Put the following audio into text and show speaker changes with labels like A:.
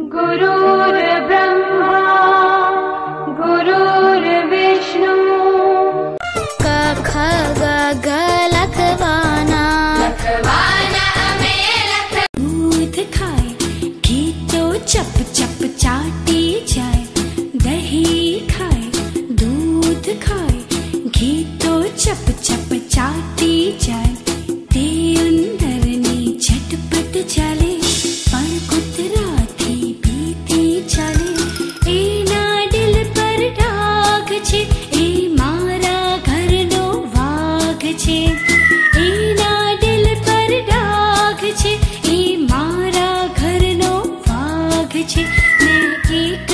A: गुरुर्ब्रह्मा गुरुर्विष्णु
B: क ख ग घ लखवाना दूध खाए घी तो चप चप चाटी जाए, दही खाए दूध खाए घी तो चप चप चाटी जाए। ते अंदर नी झटपट चले पर कुतरा थी बीती चले। एना दिल पर डाग छे ए मारा घर नो वाग छे। एना दिल पर डाग छे ए मारा घर नो वाग छे। मैं एक